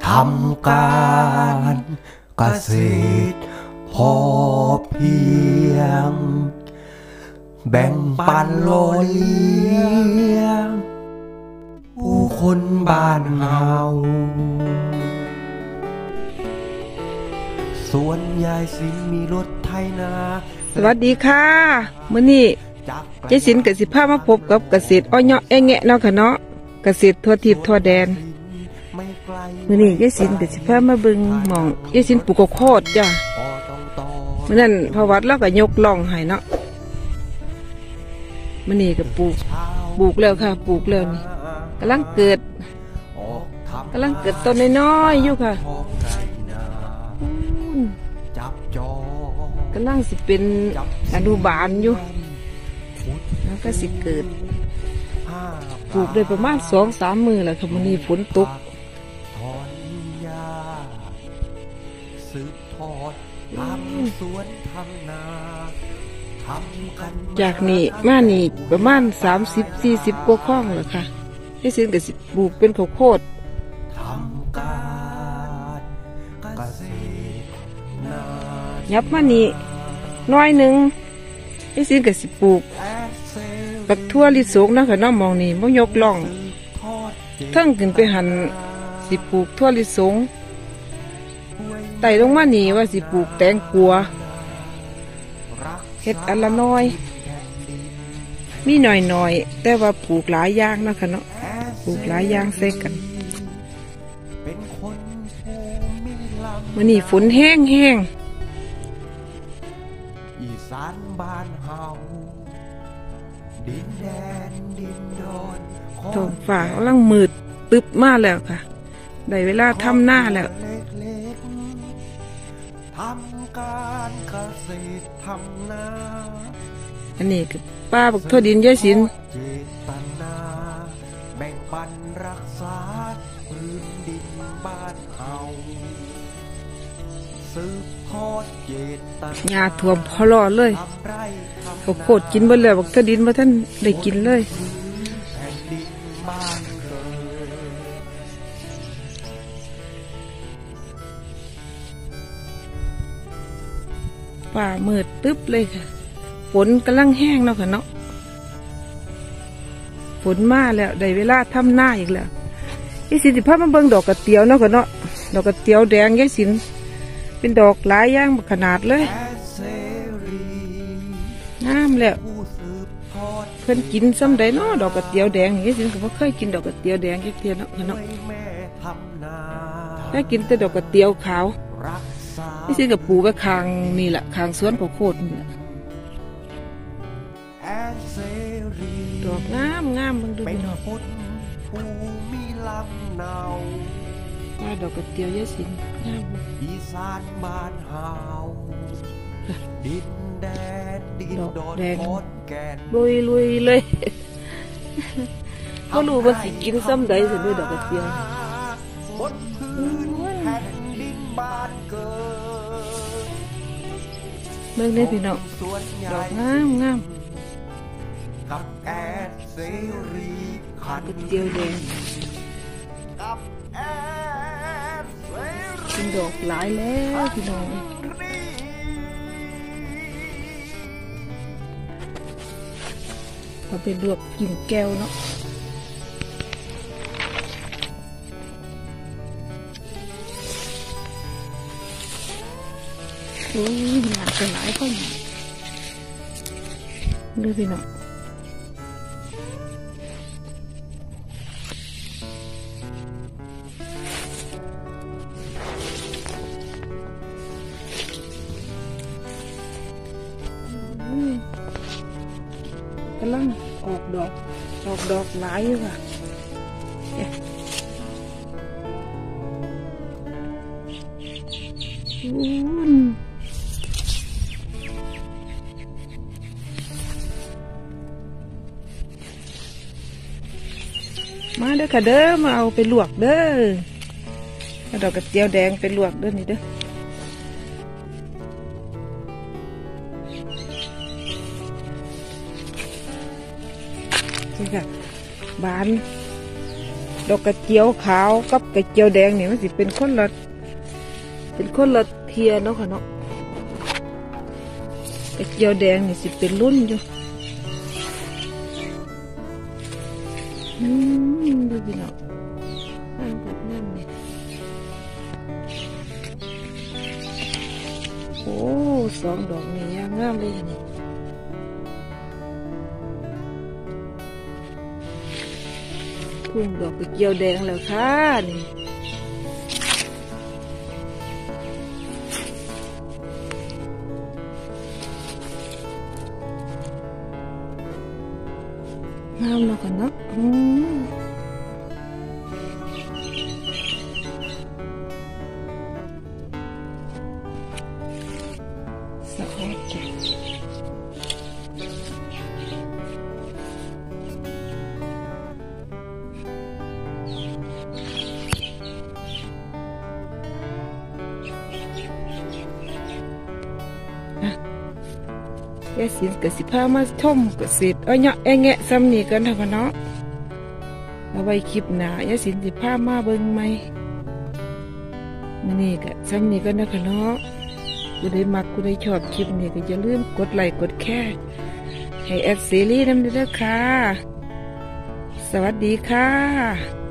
ทำการเกษตรพอเพียงแบ่งปันโลเลี้ยงผู้คนบ้านเฮาส่วนยายสินมีรถไถนาสวัสดีค่ะมื้อนี้ยายสินกับสิพามาพบกับเกษตรอ้อยเนาะแอะแงะเนาะค่ะเนาะเกษตรทั่วทิพย์ทั่วแดนมื้อนี้ยายสินกับสิพามาเบิ่งหม่องยายสินปลูกข้าวโพดจ้ะมื้อนั้นพระวัดเราก็ยกล่องให้เนาะมื้อนี้ก็ปลูกแล้วค่ะปลูกแล้วนี่กำลังเกิดต้นน้อยๆอยู่ค่ะกำลังสิเป็นอนุบาลอยู่แล้วก็สิเกิดปลูกได้ประมาณ 2-3 มื้อแล้วค่ะมื้อนี้ฝนตกจากนี้มานี่ประมาณ 30-40 กว่าคลองแล้วค่ะให้สินก็สิปลูกเป็นข้าวโพดยับมานี่น้อยหนึ่งให้สินก็สิปลูกปักทั่วลิสงนะค่ะน้องมองนี่บ่ยกล่องทั้งขึ้นไปหันสิปลูกทั่วลิสงไต่ลงมานี่ว่าสิปลูกแตงกัวเฮ็ดอันละน้อยมีหน่อยๆแต่ว่าปลูกหลายอย่างนะค่ะเนาะปลูกหลายอย่างใส่กันมื้อนี้ฝนแห้งอีสานบ้านเฮาดินแดนดินดอนท้องฟ้ากำลังมืดตึ๊บมาแล้วค่ะได้เวลาทำหน้าแล้วทำการเกษตรทำนาอันนี้คือป้าบักทั่วดินยายสินเจตนาแบ่งปันรักษาพื้นดินบ้านเฮาสืบทอดเจตนาหญ้าท่วมพอรอเลยข้าวโพดกินเบิดแล้วบักทั่วดินบ่ทันได้กินเลยป่ามืดตึ๊บเลยค่ะฝนกำลังแห้งเนาะค่ะเนาะฝนมาแล้วได้เวลาทำหน้าอีกแล้วยายสินสิพามาเบิ่งดอกกระเตียวเนาะค่ะเนาะดอกกระเตียวแดงยายสินเป็นดอกหลายอย่างขนาดเลยงามแล้วเพิ่นกินซ้ำใดเนาะดอกกระเตียวแดงยายสินก็บ่เคยกินดอกกระเตียวแดงจักเที่ยเนาะค่ะเนาะแค่กินแต่ดอกกระเตียวขาวนี่สิกับปูไว้คางนี่แหละคางสวนข้าวโพดนี่แหละดอกงามมึงดูพี่น้องดอกกระเตียวยายสินงามอีสานบ้านเฮาดินแดนดินดอนขอนแก่นลุยเลยก็รู้ว่าสิกินซ้ำใดสิด้วยดอกกระเตียวบนพื้นแผ่นดินบ้านเกิดเบิ่งได้พี่น้องดอกงามกับแอดเสรีขันเดียวแดงกับแอดเสรีเป็นดอกหลายแล้วพี่น้องเราไปลวกกินแก้วเนาะโอ้ยหนักกันหลายคนดูพี่น้องกำลังออกดอกหลายอยู่ค่ะมาเด้อค่ะเด้อมาเอาไปลวกเด้อดอกกระเจียวแดงไปลวกเด้อนี่เด้อนี่ค่ะบานดอกกระเจียวขาวกับกระเจียวแดงเนี่ยมันสิเป็นคนละเทียเนาะค่ะเนาะกระเจียวแดงนี่สิเป็นรุ่นอยู่ดูพี่น้องนั่นแบบนั่นเนี่ยโอ้สองดอกนี่ยางงามเลยนี่พุ่งดอกกระเจียวแดงแล้วค่ะนี่งามแล้วกันเนาะสะอดจ้ะยายสินกับสิพามาชมเกษตรเนาะแงะซ้ำนี่กันเถอะเนาะเอาไว้คลิปหน้ายายสินสิพามาเบิ่งไหมมื้อนี้ก็ซ้ำนี่กันนะคะเนาะผู้ใดมักผู้ใดชอบคลิปนี้ก็อย่าลืมกดไลค์กดแชร์ให้แอดซีรีส์นำด้วยค่ะสวัสดีค่ะ